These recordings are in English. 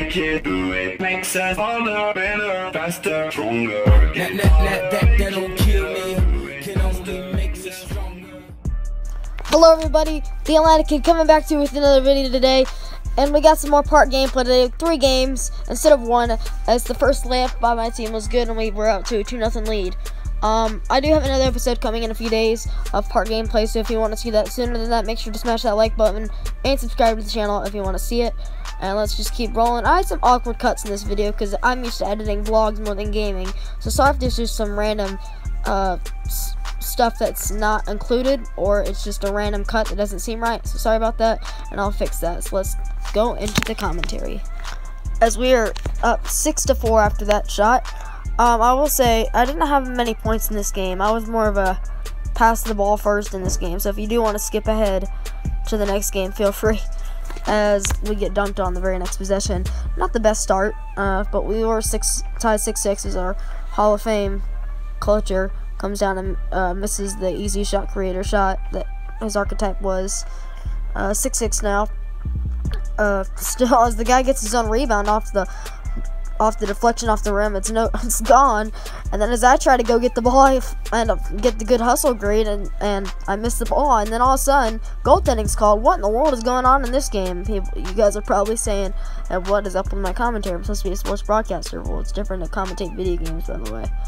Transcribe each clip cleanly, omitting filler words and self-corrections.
make it, do it. Makes us harder, better, faster, stronger. That don't kill me, can only make us stronger. Hello everybody, the Atlantic Kid coming back to you with another video today. And we got some more part gameplay today, 3 games instead of 1, as the first layup by my team was good and we were out to a 2-0 lead. I do have another episode coming in a few days of part gameplay, so if you want to see that sooner than that, make sure to smash that like button and subscribe to the channel if you want to see it. And let's just keep rolling. I had some awkward cuts in this video because I'm used to editing vlogs more than gaming, so sorry if there's just some random stuff that's not included, or it's just a random cut that doesn't seem right, so sorry about that, and I'll fix that. So let's go into the commentary. As we are up 6-4 after that shot, I will say I didn't have many points in this game. I was more of a pass the ball first in this game, so if you do want to skip ahead to the next game, feel free, as we get dunked on the very next possession. Not the best start, but we were tied 6-6 as our Hall of Fame clutcher comes down and misses the easy shot creator shot that his archetype was. 6-6 now. Still, as the guy gets his own rebound off the deflection off the rim, it's gone. And then as I try to go get the ball, I end up get the good hustle grade, and I miss the ball. And then all of a sudden, goaltending's called. What in the world is going on in this game? You guys are probably saying, what is up with my commentary? I'm supposed to be a sports broadcaster. Well, it's different to commentate video games, by the way.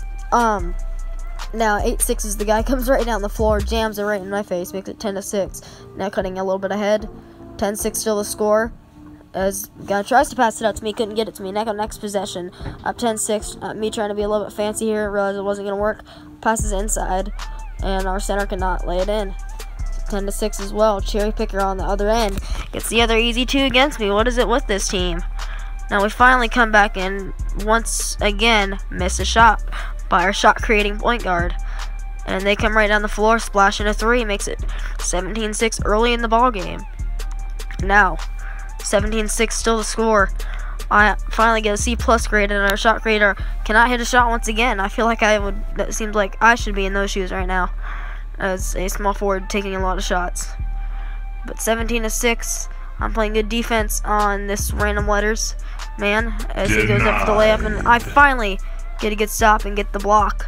Now 8-6 is the guy comes right down the floor, jams it right in my face, makes it 10-6. Now cutting a little bit ahead, 10-6 still the score. As guy tries to pass it out to me, couldn't get it to me. Next possession, up 10-6. Me trying to be a little bit fancy here, realized it wasn't gonna work. Passes inside, and our center cannot lay it in. 10-6 as well. Cherry picker on the other end gets the other easy 2 against me. What is it with this team? Now we finally come back and once again miss a shot by our shot creating point guard, and they come right down the floor, splashing a 3, makes it 17-6 early in the ball game. Now 17-6 still the score. I finally get a C+ grade, and our shot creator cannot hit a shot once again. I feel like that seems like I should be in those shoes right now as a small forward taking a lot of shots. But 17-6, I'm playing good defense on this random letters man as he goes up for the layup, and I finally get a good stop and get the block.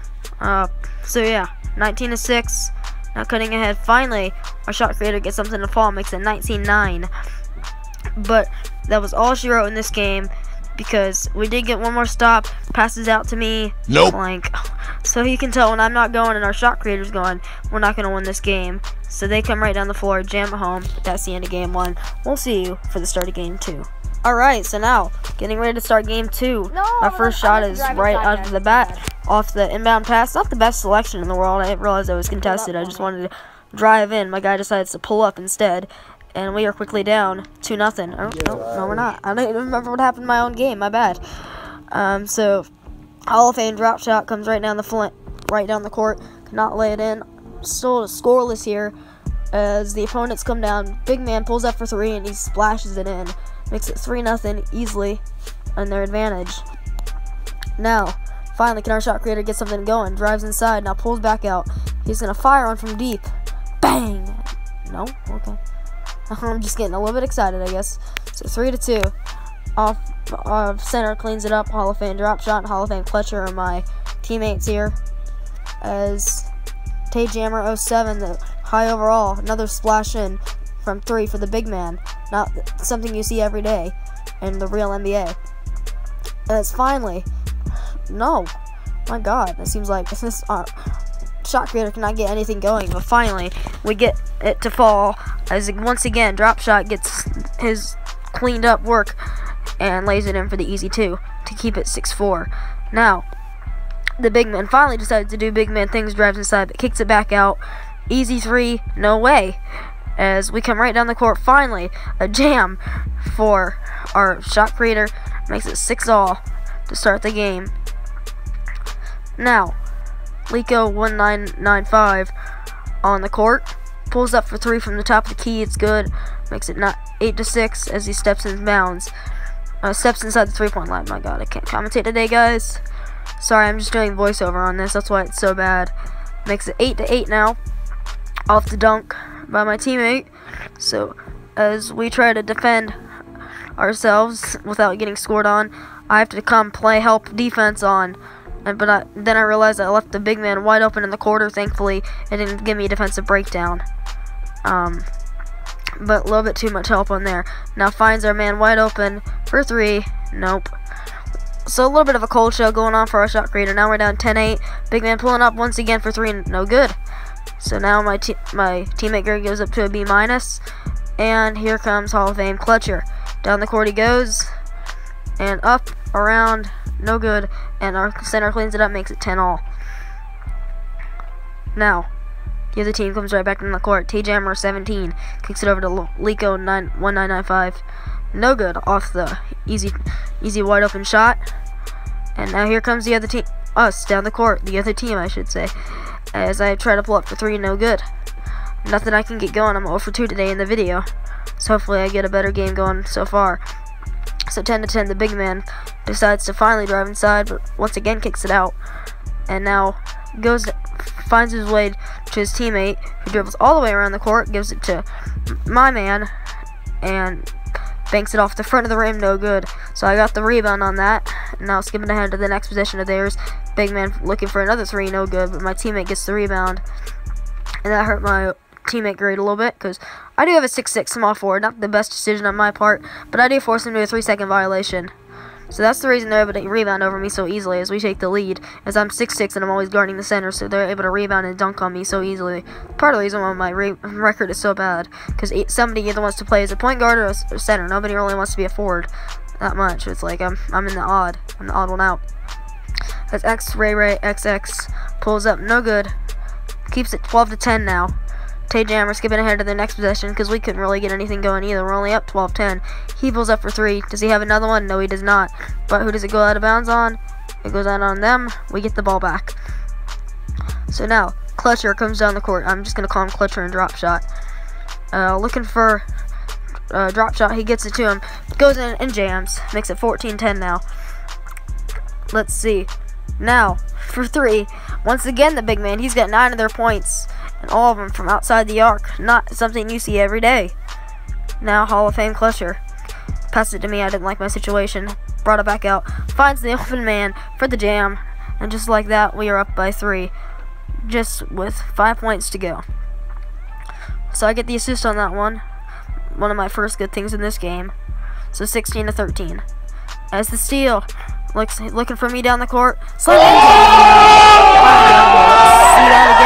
So yeah, 19-6. Now cutting ahead, finally our shot creator gets something to fall, makes it 19-9. But that was all she wrote in this game, because we did get one more stop, passes out to me. Nope. Blank. So you can tell when I'm not going and our shot creator's going, we're not going to win this game. So they come right down the floor, jam it home. That's the end of game 1. We'll see you for the start of game 2. Alright, so now, getting ready to start game 2. My first shot is right out of the bat, off the inbound pass. Not the best selection in the world. I didn't realize I was contested. I just wanted to drive in. My guy decides to pull up instead, and we are quickly down 2-0. No, we're not. I don't even remember what happened in my own game. My bad. So, Hall of Fame drop shot comes right down the court. Cannot lay it in. Still scoreless here, as the opponents come down. Big man pulls up for 3, and he splashes it in. Makes it 3-0 easily on their advantage. Now, finally, can our shot creator get something going? Drives inside, now pulls back out. He's going to fire one from deep. Bang! No? Okay. I'm just getting a little bit excited, I guess. So 3-2. Off center cleans it up. Hall of Fame drop shot and Hall of Fame clutcher are my teammates here. As Tay Jammer 07, the high overall, another splash in from 3 for the big man. Not something you see every day in the real NBA. As finally, no, my God, it seems like this shot creator cannot get anything going. But finally, we get it to fall. As once again, drop shot gets his cleaned up work and lays it in for the easy 2 to keep it 6-4. Now, the big man finally decides to do big man things, drives inside, but kicks it back out. Easy 3, no way. As we come right down the court, finally, a jam for our shot creator, makes it 6-all to start the game. Now, Lico 1995 on the court, pulls up for 3 from the top of the key, it's good, makes it 8-6 as he steps in bounds. Steps inside the 3-point line. My God, I can't commentate today, guys. Sorry, I'm just doing voiceover on this, that's why it's so bad. Makes it 8-8 now, off the dunk by my teammate. So as we try to defend ourselves without getting scored on. I have to come play help defense on. But then I realized I left the big man wide open in the quarter. Thankfully, it didn't give me a defensive breakdown. But a little bit too much help on there. Now finds our man wide open for 3. Nope. So a little bit of a cold show going on for our shot creator. Now we're down 10-8. Big man pulling up once again for 3. No good. So now my teammate Greg goes up to a B-. And here comes Hall of Fame Clutcher. Down the court he goes. And up, around, no good. And our center cleans it up, makes it 10-all. Now, the other team comes right back in the court. T-Jammer 17 kicks it over to Lico 1995. No good off the easy wide open shot. And now here comes the other team, us down the court. The other team, I should say, as I try to pull up for 3. No good. Nothing I can get going. I'm 0 for 2 today in the video. So hopefully I get a better game going so far. So 10-10, the big man decides to finally drive inside, but once again kicks it out. And now finds his way to his teammate, who dribbles all the way around the court, gives it to my man, and banks it off the front of the rim, no good. So I got the rebound on that. Now skipping ahead to the next possession of theirs. Big man looking for another 3, no good, but my teammate gets the rebound. And that hurt my teammate grade a little bit, because I do have a 6'6" small forward. Not the best decision on my part, but I do force him to a 3-second violation. So that's the reason they're able to rebound over me so easily as we take the lead, as I'm 6'6" and I'm always guarding the center, so they're able to rebound and dunk on me so easily. Part of the reason why my record is so bad, because somebody either wants to play as a point guard or a center. Nobody really wants to be a forward that much. It's like I'm in the odd. I'm the odd one out. As Ray XX pulls up, no good. Keeps it 12-10 now. T-Jammer skipping ahead to the next possession because we couldn't really get anything going either. We're only up 12-10. He pulls up for 3. Does he have another one? No, he does not. But who does it go out of bounds on? It goes out on them. We get the ball back. So now, Clutcher comes down the court. I'm just going to call him Clutcher and drop shot. Looking for drop shot. He gets it to him. Goes in and jams. Makes it 14-10 now. Let's see. Now, for 3. Once again, the big man. He's got 9 of their points. And all of them from outside the arc. Not something you see every day. Now, Hall of Fame Clutcher. Passed it to me. I didn't like my situation. Brought it back out. Finds the open man for the jam. And just like that, we are up by 3. Just with 5 points to go. So I get the assist on that one. One of my first good things in this game. So 16-13. As the steal. Looking for me down the court. Slide in. See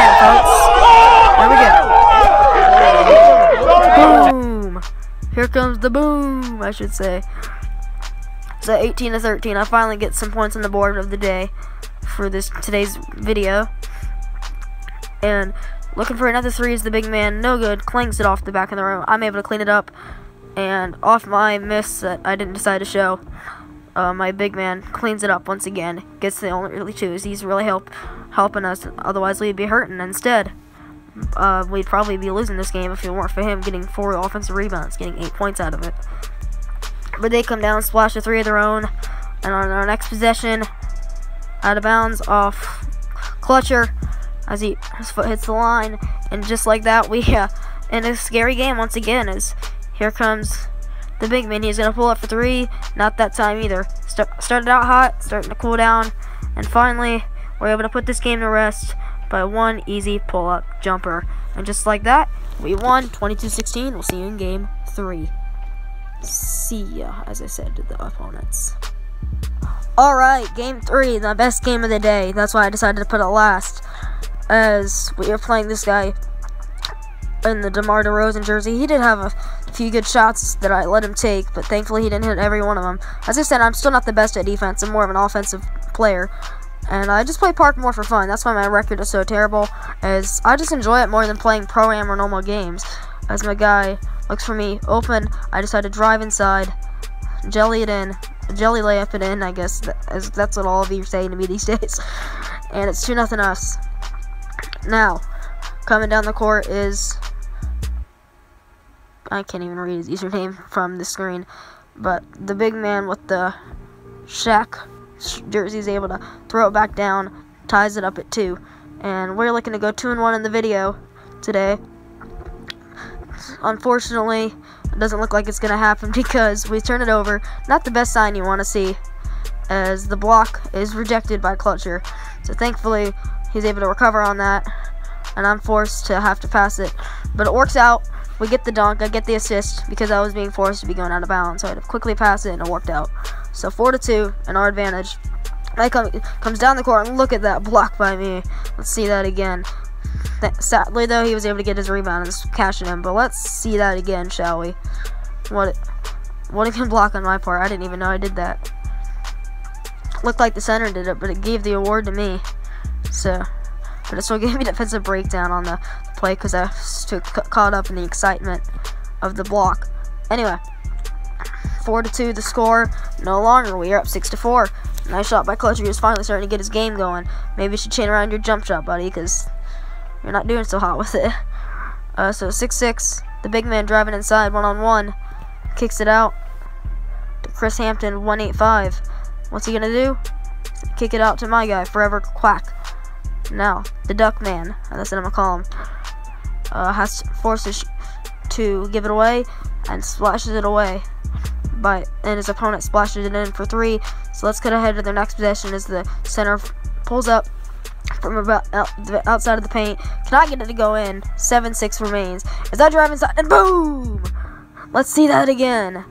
that again, folks. There we go. Boom. Here comes the boom, I should say. So 18-13. I finally get some points on the board of the day for today's video. And looking for another 3 is the big man. No good. Clanks it off the back of the rim. I'm able to clean it up. And off my miss that I didn't decide to show. My big man cleans it up once again. Gets the only really 2s. He's really helping us. Otherwise, we'd be hurting. Instead, we'd probably be losing this game if it weren't for him getting 4 offensive rebounds, getting 8 points out of it. But they come down, splash a 3 of their own, and on our next possession, out of bounds off Clutcher as his foot hits the line, and just like that, we in a scary game once again. As here comes the big man. He's gonna pull up for 3. Not that time either. Started out hot, starting to cool down, and finally we're able to put this game to rest by 1 easy pull-up jumper. And just like that, we won 22-16. We'll see you in game 3. See ya, as I said to the opponents. Alright, game 3, the best game of the day. That's why I decided to put it last, as we are playing this guy in the DeMar DeRozan jersey. He did have a few good shots that I let him take, but thankfully he didn't hit every one of them. As I said, I'm still not the best at defense. I'm more of an offensive player, and I just play Park more for fun. That's why my record is so terrible, as I just enjoy it more than playing Pro-Am or normal games. As my guy looks for me open, I decide to drive inside, jelly layup it in, I guess, as that's what all of you are saying to me these days. And it's 2-0 us. Now, coming down the court is, I can't even read his username from the screen, but the big man with the Shaq jersey is able to throw it back down, ties it up at 2, and we're looking to go 2-1 in the video today. Unfortunately, It doesn't look like it's going to happen because we turn it over. Not the best sign you want to see, as the block is rejected by Clutcher. So thankfully, he's able to recover on that, and I'm forced to have to pass it. But it works out. We get the dunk. I get the assist because I was being forced to be going out of bounds. So I had to quickly pass it, and it worked out. So 4-2, and our advantage. Comes down the court, and look at that block by me. Let's see that again. Sadly, though, he was able to get his rebound and cash it in. But let's see that again, shall we? What a good block on my part. I didn't even know I did that. Looked like the center did it, but it gave the award to me. But it still gave me defensive breakdown on the play because I was too caught up in the excitement of the block. Anyway, 4-2 the score. No longer. We are up 6-4. Nice shot by Clutcher. He was finally starting to get his game going. Maybe you should chain around your jump shot, buddy, because you're not doing so hot with it. So 6-6. The big man driving inside, one-on-one. Kicks it out to Chris Hampton, 185. What's he gonna do? Kick it out to my guy, Forever Quack. Now, the Duck Man, that's what I'm gonna call him, forces to give it away and splashes it away. And his opponent splashes it in for 3. So let's cut ahead to their next possession as the center pulls up from about outside of the paint. Cannot get it to go in. 7-6 remains. As I drive inside, and boom! Let's see that again.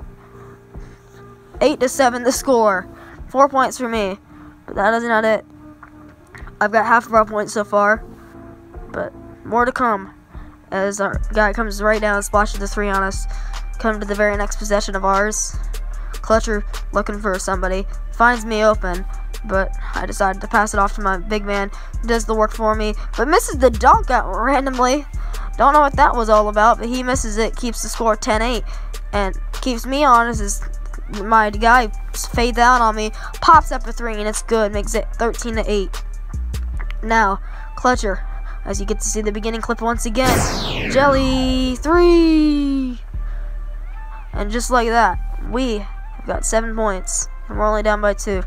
8-7 the score. 4 points for me. But that is not it. I've got half of our points so far. But more to come. As our guy comes right down and splashes the 3 on us. Come to the very next possession of ours. Clutcher looking for somebody. Finds me open. But I decided to pass it off to my big man. He does the work for me. But misses the dunk out randomly. Don't know what that was all about. But he misses it. Keeps the score 10-8. And keeps me honest as my guy fades out on me. Pops up a 3 and it's good. Makes it 13-8. Now, Clutcher. As you get to see the beginning clip once again. Jelly 3. And just like that, we have got 7 points. And we're only down by 2.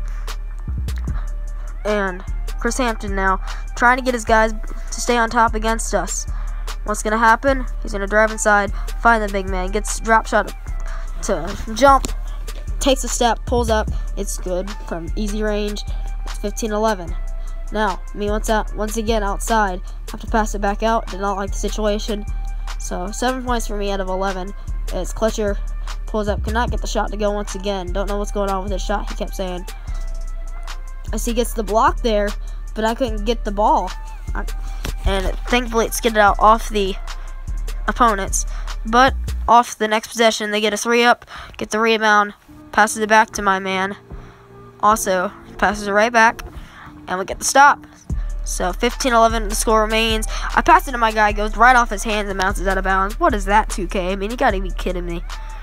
And Chris Hampton now trying to get his guys to stay on top against us. What's going to happen? He's going to drive inside, find the big man, gets drop shot to jump, takes a step, pulls up. It's good from easy range. It's 15-11. Now, me once again outside. Have to pass it back out. Did not like the situation. So 7 points for me out of 11. As Clutcher pulls up, cannot get the shot to go once again. Don't know what's going on with his shot, he kept saying. As he gets the block there, but I couldn't get the ball. And thankfully it skidded out off the opponents. But off the next possession, they get a 3 up, get the rebound, passes it back to my man. Also, passes it right back, and we get the stop. So 15-11 the score remains. I pass it to my guy, goes right off his hands and bounces out of bounds. What is that, 2K? I mean, you gotta be kidding me.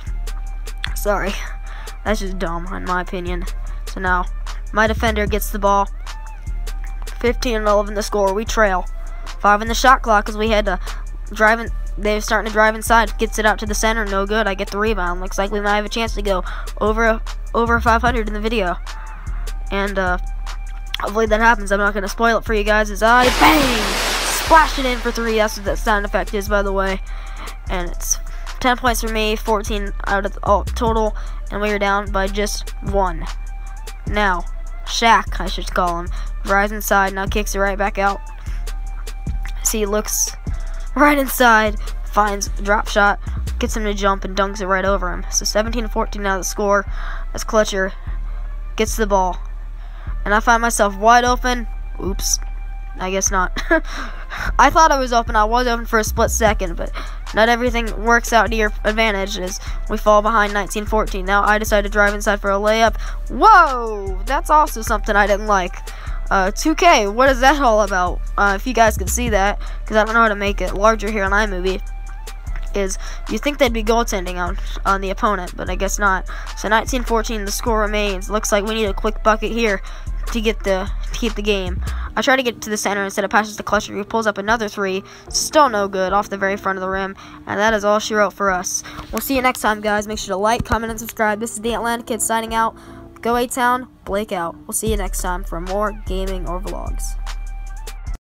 Sorry. That's just dumb, in my opinion. So now, my defender gets the ball. 15-11 the score. We trail. 5 in the shot clock because we had to drive in. They're starting to drive inside. Gets it out to the center. No good. I get the rebound. Looks like we might have a chance to go over 500 in the video. And hopefully that happens. I'm not going to spoil it for you guys as I bang! Splash it in for 3. That's what that sound effect is, by the way. And it's 10 points for me. 14 out of total. And we are down by just 1. Now, Shaq, I should call him, drives inside, now kicks it right back out. See, he looks right inside, finds a drop shot, gets him to jump, and dunks it right over him. So 17-14 now the score as Clutcher gets the ball. And I find myself wide open. Oops. I guess not. I thought I was open. I was open for a split second, but not everything works out to your advantage as we fall behind 19-14. Now I decide to drive inside for a layup. Whoa! That's also something I didn't like. 2K, what is that all about? If you guys can see that, because I don't know how to make it larger here on iMovie, is you think they'd be goaltending on the opponent, but I guess not. So 19-14, the score remains. Looks like we need a quick bucket here to keep the game. I try to get to the center instead of passes to Clutcher, who pulls up another 3. Still no good, off the very front of the rim. And that is all she wrote for us. We'll see you next time, guys. Make sure to like, comment, and subscribe. This is the Atlanta Kid signing out. Go A-Town, Blake out. We'll see you next time for more gaming or vlogs.